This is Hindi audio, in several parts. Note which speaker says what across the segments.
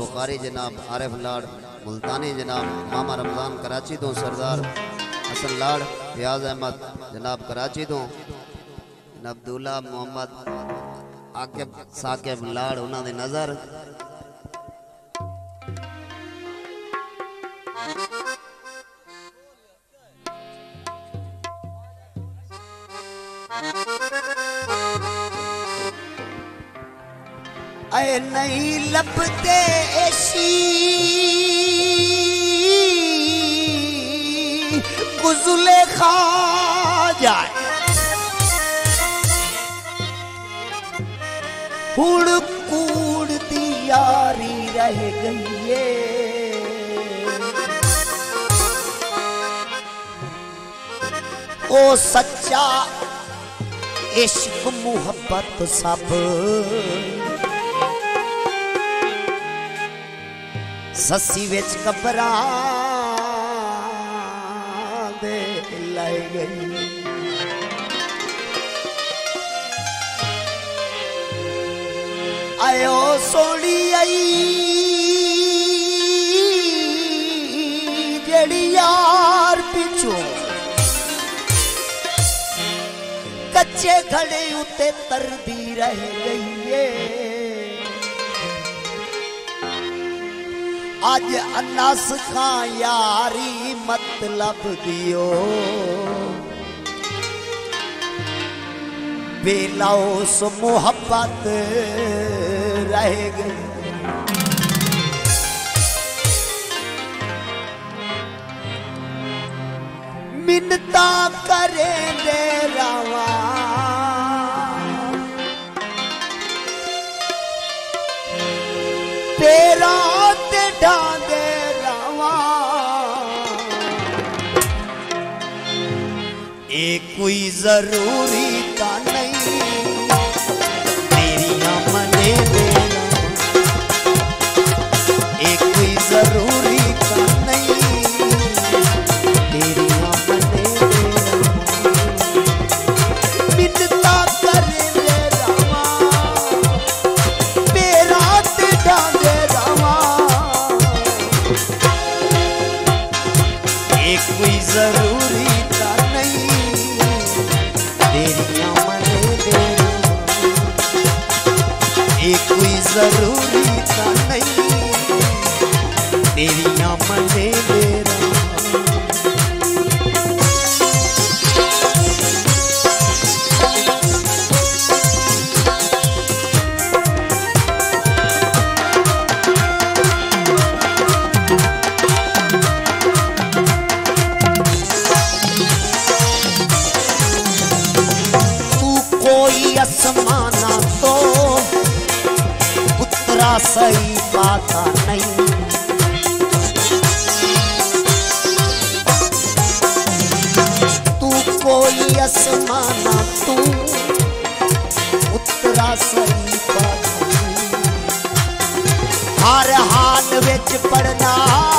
Speaker 1: बुखारी जनाब, आरिफ लाड़ मुल्तानी जनाब, मामा रमज़ान कराची तो, सरदार हसन लाड़, रियाज अहमद जनाब कराची तो, अब्दुल्ला मोहम्मद आकिब साकिब लाड़ उन्होंने नज़र
Speaker 2: ऐ नहीं लभते ऐसी गुज़ुले खा जाए हुड़ कूड़ दी यारी रह गई है ओ सच्चा इश्क मुहब्बत सब ससी विच कबरा दे लाई गई आयो सोनी आई जेड़ी यार पिछो कच्चे खड़े उते तरदी रह गई है आज अनास का यारी मतलब दियो बेलाओ सो मोहब्बत रह गई मिन्नता करे दे रावा तेरा ढांगे रावा एक कोई जरूरी का नहीं तेरिया मने देना एक कोई जरूरी का नहीं तेरिया मने देना मिन्नता करे ले रावा मेरा ते ढांगे कोई जरूरी का नहीं तेरिया मने देना एक कोई जरूरी का नहीं तेरिया मने देना आसमाना तो उतरा सही पाता नहीं तू कोई आसमाना तू उतरा सही पाता नहीं हर हाल विच पढ़ना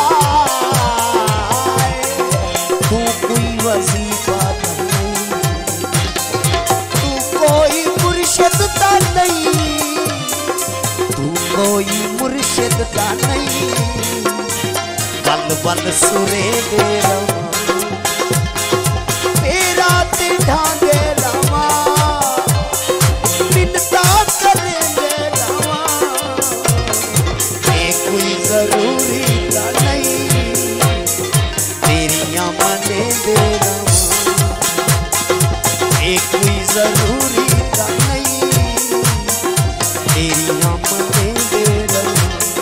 Speaker 2: तू कोई वजीफा नहीं तू कोई मुर्शिद का नहीं बल बल सुरे दे रवा तेरा ते ढांगे रवा मिन्नता करे दे रवा एक कोई जरूरी का नहीं तेरिया मने दे रवा एक कोई जरूरी का नहीं तेरिया मने दे रहा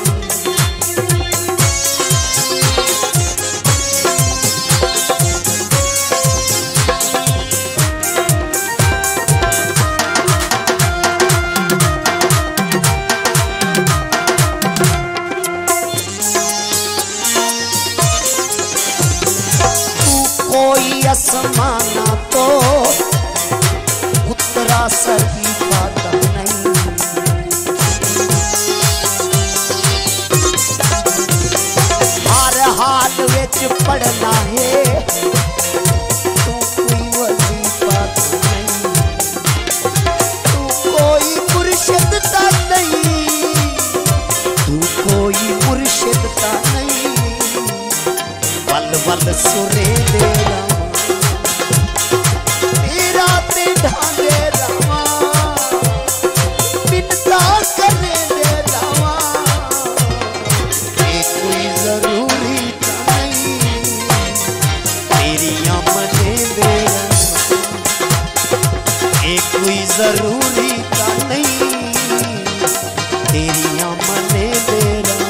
Speaker 2: तू कोई आसमाना तो उतरा सही पाता नहीं हर हाल विच पढ़ना है तू कोई वजीफा नहीं तू कोई मुर्शिद का नहीं तू कोई ਤਾਂ ਨਹੀਂ ਵੱਲ ਵੱਲ ਸੁਰੇ ਦੇ ਰਾਵਾਂ ਤੇਰਾ ਤੇ ਢਾਂਗੇ ਰਾਵਾਂ ਮਿੰਤਾ ਕਰਨੇ ਦੇ ਰਾਵਾਂ ਇਹ ਕੋਈ ਜ਼ਰੂਰੀ ਤਾਂ ਨਹੀਂ ਤੇਰੀਆਂ ਮਨੇ ਦੇ ਰਾਵਾਂ ਇਹ ਕੋਈ ਜ਼ਰੂਰੀ ਤਾਂ ਨਹੀਂ तेरिया मने दे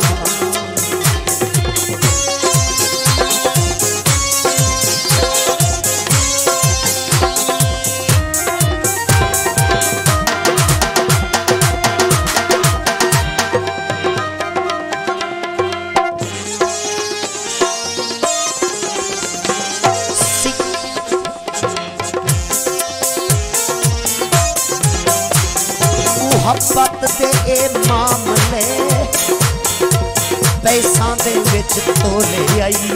Speaker 2: ਮੁਹੱਬਤ ਦੇ ਇਹ ਮਾਮਲੇ ਪੈਸਾਂ ਦੇ ਵਿੱਚ ਤੋਲੇ ਆਈ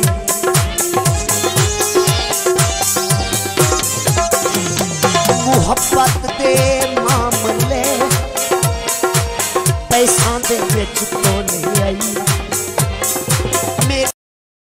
Speaker 2: ਮੁਹੱਬਤ ਦੇ ਮਾਮਲੇ ਪੈਸਾਂ ਦੇ ਵਿੱਚ ਤੋਲੇ ਆਈ